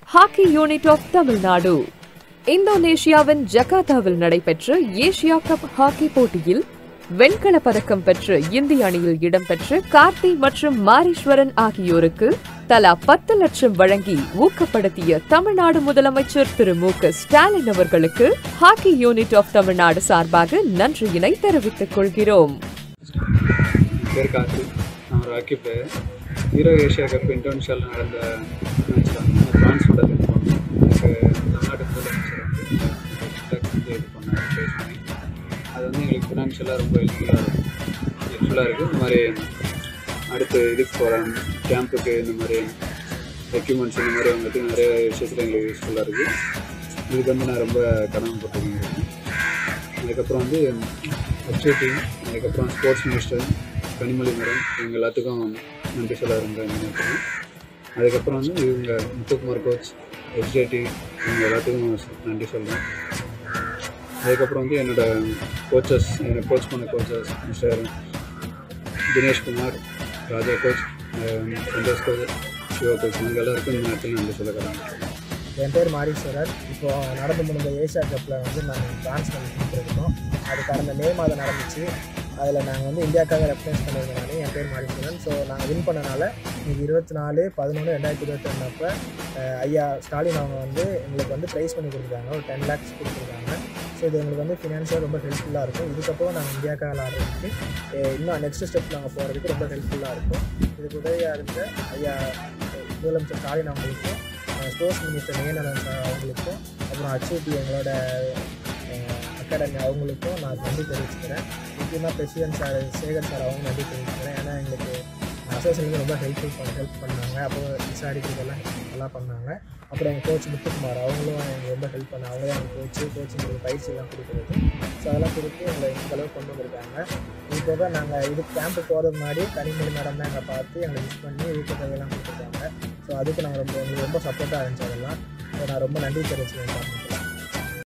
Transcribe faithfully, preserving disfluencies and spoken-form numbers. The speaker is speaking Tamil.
Hockey Unit of Tamilnadu. இந்தோனேஷியாவின் ஜகார்த்தாவில் நடைபெற்ற ஏசியா கப் ஹாக்கி போட்டியில் வெண்கல பதக்கம் பெற்ற இந்திய அணியில் இடம்பெற்ற கார்த்தி மற்றும் மாரீஸ்வரன் ஆகியோருக்கு தலா பத்து லட்சம் வழங்கி ஊக்கப்படுத்திய தமிழ்நாடு முதலமைச்சர் திரு மு க ஸ்டாலின் அவர்களுக்கு ஹாக்கி யூனிட் ஆஃப் தமிழ்நாடு சார்பாக நன்றியினை தெரிவித்துக் கொள்கிறோம். ஹீரோ ஏஷியா கப் இந்தோனேஷியாவில் நடந்த மேட்ச்சில் பிரான்ஸ் கூட வின் பண்ணோம். எனக்கு தமிழ்நாட்டு முதலமைச்சர் வந்து இது பண்ணார் ப்ரைஸ் பண்ணி. அது வந்து எங்களுக்கு ஃபினான்ஷியலாக ரொம்ப ஹெல்ப்ஃபுல்லாக இருக்கும் ஹெல்ப்ஃபுல்லாக இருக்குது. இந்த மாதிரி அடுத்து இதுக்கு போகிறேன் கேம்புக்கு இந்த மாதிரி எக்யூப்மெண்ட்ஸ் இந்த மாதிரி வந்துட்டு நிறைய விஷயத்தில் எங்களுக்கு யூஸ்ஃபுல்லாக இருக்குது. இதுக்கு வந்து நான் ரொம்ப கடமைப்பட்டிருக்கேன். அதுக்கப்புறம் வந்து ஹெச்ஓடி, அதுக்கப்புறம் ஸ்போர்ட்ஸ் மினிஸ்டர் கனிமொழி மேடம், இவங்க எல்லாத்துக்கும் நன்றி சொல்ல விரும்புகிறேன் இந்த நேரத்தில். அதுக்கப்புறம் வந்து இவங்க முத்துக்குமார் கோச், ஹெச்டிடி, இவங்க எல்லாத்துக்கும் நன்றி சொல்கிறேன். அதுக்கப்புறம் வந்து என்னோடய கோச்சஸ், என்னை கோச் பண்ண coaches mister Dineshkumar, Raja coach, Santhosh coach, Siva coach, இவங்க எல்லாருக்கும் இந்த நேரத்தில் நன்றி சொல்லுறேன். என் பேர் மாரீஸ்வரர். இப்போது நடந்து முடிந்த ஏஷியா கப்பில் வந்து நாங்கள் டான்ஸ் பண்ணிட்டுருக்கோம். அது கடந்த மே மாதம் நடந்துச்சு. அதில் நாங்கள் வந்து இந்தியாவுக்காக ரெப்ரசன்ட் பண்ணியிருந்தனால என் பேர் மாரீஸ்வரன். ஸோ நாங்கள் வின் பண்ணனால இன்றைக்கி இருபத்தி நாலு பதினொன்று ரெண்டாயிரத்தி இருபத்தி ரெண்டப்போ ஐயா ஸ்டாலின் அவங்க வந்து எங்களுக்கு வந்து ப்ரைஸ் பண்ணி கொடுத்துருக்காங்க. ஒரு டென் லேக்ஸ் கொடுத்துருக்காங்க. ஸோ இது எங்களுக்கு வந்து ஃபினான்ஷியலாக ரொம்ப ஹெல்ப்ஃபுல்லாக இருக்கும். இதுக்கப்புறம் நாங்கள் இந்தியாவுக்காக விளாட்றதுக்கு இன்னும் நெக்ஸ்ட் ஸ்டெப் நாங்கள் போகிறதுக்கு ரொம்ப ஹெல்ப்ஃபுல்லாக இருக்கும். இதுக்கு உதவியாக இருந்த ஐயா முதலமைச்சர் ஸ்டாலின் அவங்களுக்கும், ஸ்போர்ட்ஸ் மினிஸ்டர் நேனலன் சார் அவங்களுக்கும், அப்புறம் ஹெச்ஓடி எங்களோட அகாடமி அவங்களுக்கும் நான் நன்றி தெரிவிச்சுக்கிறேன். முக்கியமாக பிரசிடென்ட் சார் சேகர் சார் அவங்க நன்றி தெரிவிச்சுக்கிறேன். ஏன்னா எங்களுக்கு அசோசியேஷனுக்கு ரொம்ப ஹெல்ப்ஃபுல் பண்ண ஹெல்ப் பண்ணாங்க. அப்புறம் விசாரிக்கிறதெல்லாம் நல்லா பண்ணாங்க. அப்புறம் எங்கள் கோச் முத்துக்குமார் அவங்களும் எங்களுக்கு ரொம்ப ஹெல்ப் பண்ணாங்க. அவங்களே எங்கள் கோச்சு கோச் எங்களுக்கு பயிற்சியெல்லாம் கொடுக்குறது. ஸோ அதெல்லாம் கொடுத்து எங்களை இந்த அளவுக்கு கொண்டு வந்திருக்காங்க. இது போக நாங்கள் இது கேம்பு போகிறது முன்னாடி கனிமொழி மேடம் தான் எங்களை பார்த்து எங்களை யூஸ் பண்ணி ஊக்கத்தொகையெல்லாம் கொடுத்துருக்காங்க. ஸோ அதுக்கு நாங்கள் ரொம்ப எங்களுக்கு ரொம்ப சப்போர்ட்டாக இருந்துச்சு. அதெல்லாம் ஸோ நான் ரொம்ப நன்றி தெரிவிச்சுக்கிறேன்.